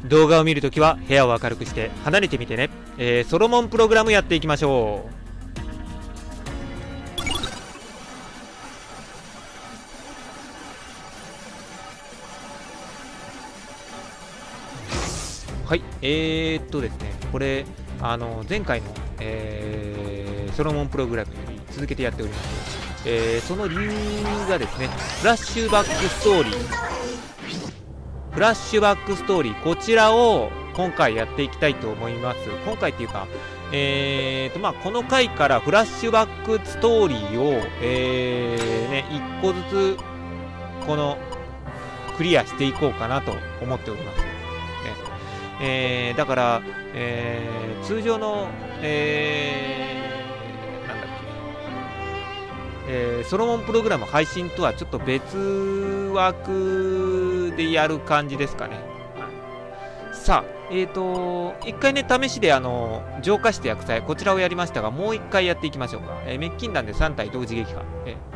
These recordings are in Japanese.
動画を見るときは部屋を明るくして離れてみてね。ソロモンプログラムやっていきましょう。はい、ですね、これ、前回の、ソロモンプログラムより続けてやっております。その理由がですね、フラッシュバックストーリー。フラッシュバックストーリー、こちらを今回やっていきたいと思います。今回っていうか、この回からフラッシュバックストーリーを、一個ずつ、クリアしていこうかなと思っております。だから、通常の、ソロモンプログラム配信とはちょっと別枠でやる感じですかね。さあ、一回ね、試しで浄化して薬剤、こちらをやりましたが、もう一回やっていきましょうか。滅菌弾で3体同時撃破。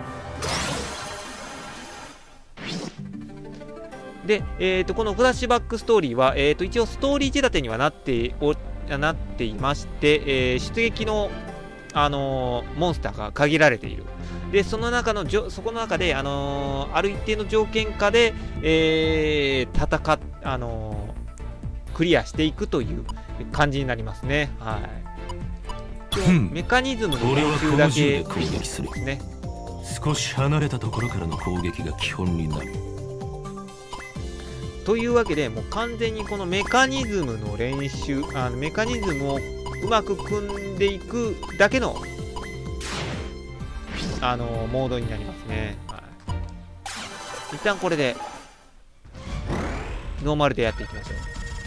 で、このフラッシュバックストーリーは、一応ストーリー仕立てにはなっていまして、出撃の、モンスターが限られている。で、そこの中で、ある一定の条件下で、クリアしていくという感じになりますね。はい。メカニズムの練習だけ攻撃するですね。 少し離れたところからの攻撃が基本になる。 というわけで、もう完全にこのメカニズムの練習、メカニズムをうまく組んでいくだけの、モードになりますね。はい、一旦これで、ノーマルでやっていきましょう。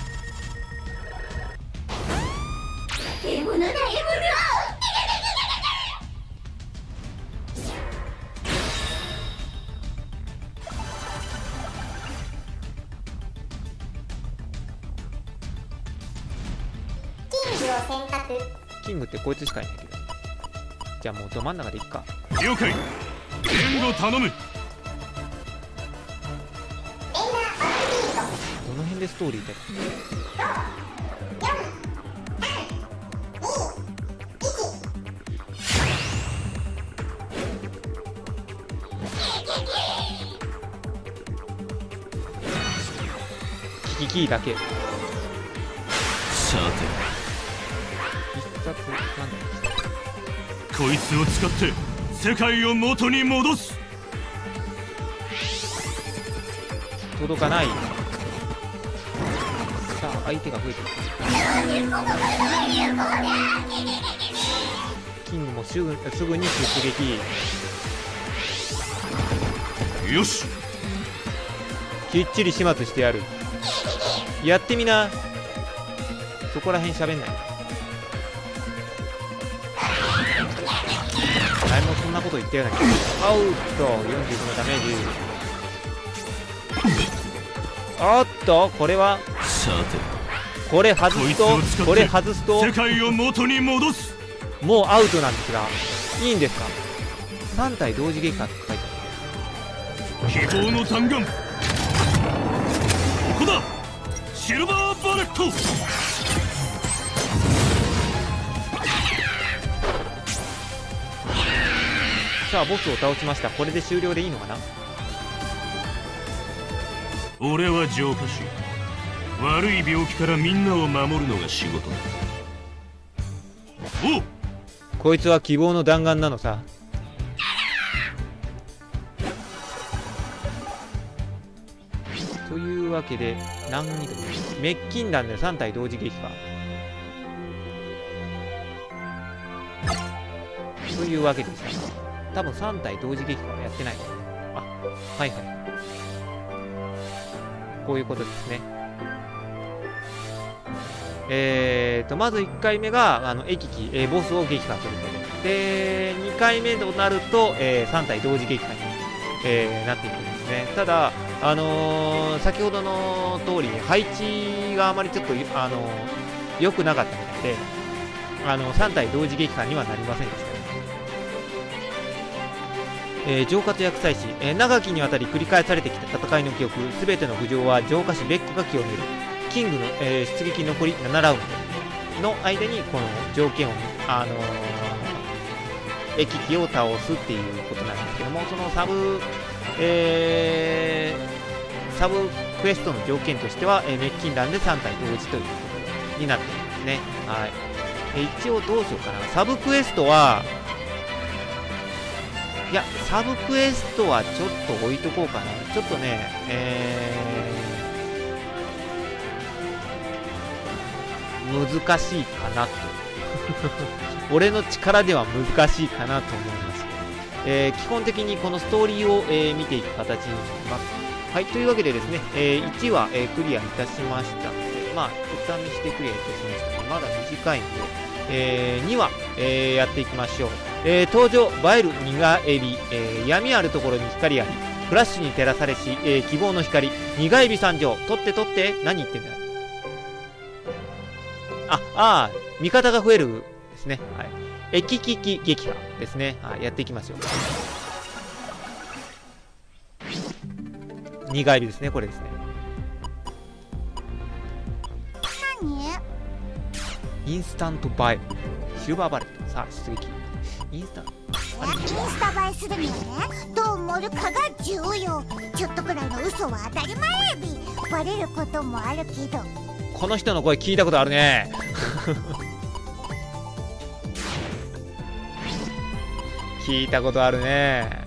キングってこいつしかいないけど、じゃあもうど真ん中でいっか。 了解。援護頼む。 どの辺でストーリーだろう。キキだけ。 さて。こいつを使って世界を元に戻す。 届かない。さあ相手が増えてる。キングもすぐに出撃。 よし、 きっちり始末してやる。やってみな。そこらへん喋んない。前もそんなこと言ったような気がする。アウト。45のダメージ。おっと、これはさて、 これ外すと世界を元に戻す。 もうアウトなんですが、いいんですか。3体同時撃破って書いてある。希望の弾丸、ここだ。シルバーバレット。 さあボスを倒しました。これで終了でいいのかな。 俺は浄化師。悪い病気からみんなを守るのが仕事だ。おう、 こいつは希望の弾丸なのさ。というわけで何にでも滅菌弾で3体同時撃破というわけでした。多分3体同時撃破はやってない。あ、はいはい。こういうことですね。まず1回目がボスを撃破することで、2回目となると、3体同時撃破に、なっていくんですね。ただ、先ほどの通りに配置があまりちょっと、良くなかったみたいで、3体同時撃破にはなりませんでした。浄化と薬剤師、長きにわたり繰り返されてきた戦いの記憶、すべての浮上は浄化師ベックが清める。 キングの、出撃残り7ラウンドの間にこの条件を、駅機を倒すっていうことなんですけども、そのサブクエストの条件としては、滅菌弾で3体同時ということになっていますね。はい。一応どうしようかな。サブクエストは、いや、サブクエストはちょっと置いとこうかな。ちょっとね、難しいかなと。俺の力では難しいかなと思います。基本的にこのストーリーを、見ていく形になります。はい、というわけでですね、1話、クリアいたしましたので、まあ、お試しでクリアいたしましたので、まだ短いので、2話、やっていきましょう。登場、映える苦エビ、闇あるところに光あり、フラッシュに照らされし、希望の光、苦エビ参上、取って取って、何言ってんだよ。味方が増えるですね。はい。駅キキ撃破ですね。はい、やっていきましょう。苦エビですね、これですね。インスタント映え。シルバーバレット。さあ、出撃。インスタ映えするにはね、どう盛るかが重要。ちょっとくらいの嘘は当たり前エビ。バレることもあるけど。 この人の声聞いたことあるね。聞いたことあるね。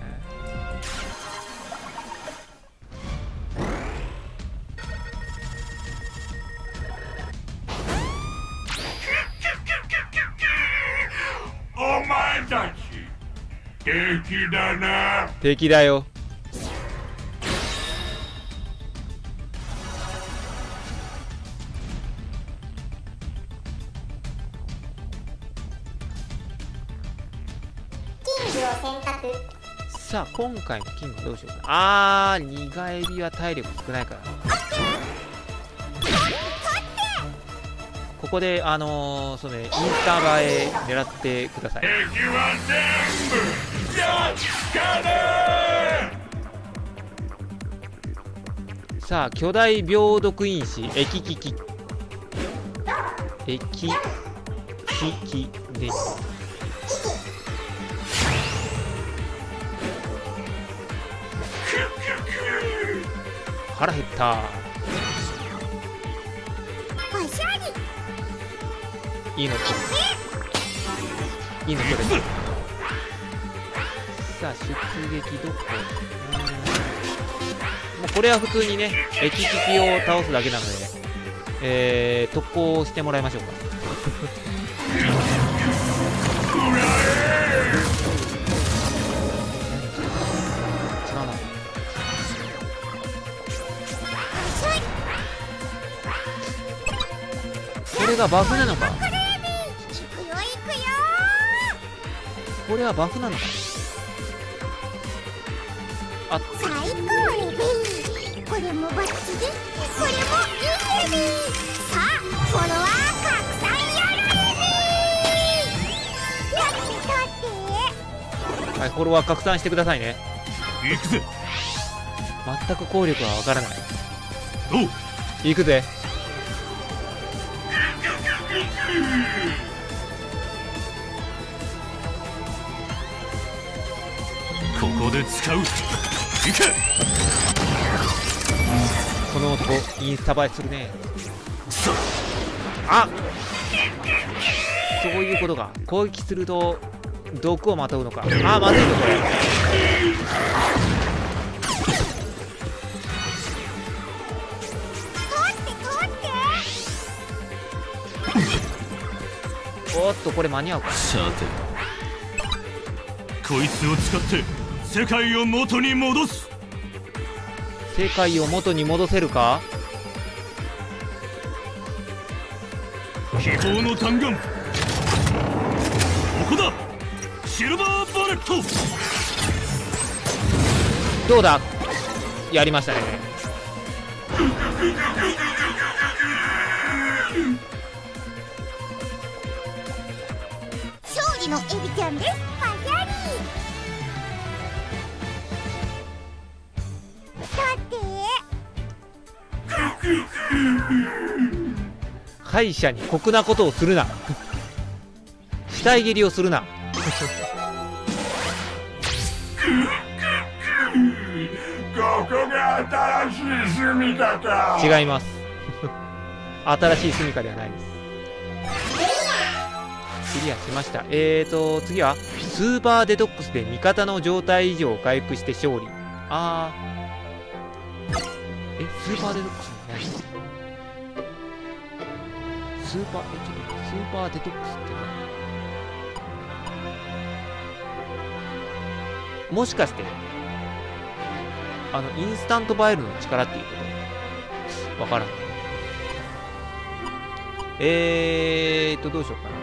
お前たち敵だな。 敵だよ。さあ今回のキングどうしようかな。苦エビは体力少ないからな。ここでそのね、インスタ映え狙ってください。 敵は全部やっつかれ。 さあ巨大病毒因子駅キキです。腹減った。いいの取る。さあ出撃どこ。もうこれは普通にね駅キキを倒すだけなので、特攻してもらいましょうか。違うな。これがバフなのか。これはバフなのか。 最高エビ。これもバッチリ。これもいいエビ。さあフォロワー拡散やらエビ。何取って。 はい、フォロワー拡散してくださいね。 行くぜ。 全く効力はわからない。 どう。 行くぜ。 ここで使う。行け。 この男インスタ映えするね。そういうことか。攻撃すると毒をまとうのか。まずいぞこれ。おっとこれ間に合うか。 さてこいつを使って世界を元に戻す。 世界を元に戻せるか。 希望の弾丸。ここだ。シルバーバレット。 どうだ。やりましたね。 勝利のエビちゃんです。パシャリ。だって敗者に酷なことをするな死体蹴りをするなここが新しい住みかか。 違います新しい住みかではないです。クリアしました。次はスーパーデトックスで味方の状態異常を回復して勝利。スーパーデトックスって何？スーパーデトックスって何？もしかしてインスタントバイルの力っていうこと？わからん。どうしようかな。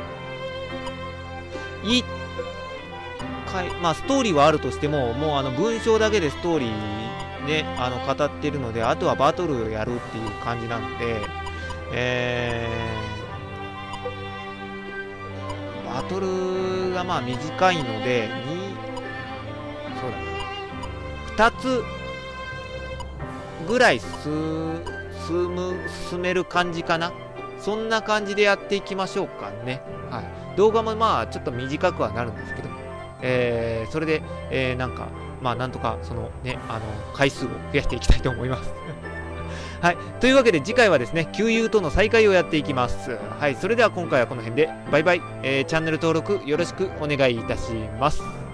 一回、まあ、ストーリーはあるとしても、もう文章だけでストーリーね、語ってるので、あとはバトルをやるっていう感じなので、バトルがまあ短いので、そうだ、2つぐらい進める感じかな。そんな感じでやっていきましょうかね。はい。動画もまあちょっと短くはなるんですけど、それで、なんとかそのね、回数を増やしていきたいと思います。はい。というわけで次回はですね、旧友との再会をやっていきます。はい。それでは今回はこの辺で、バイバイ。チャンネル登録よろしくお願いいたします。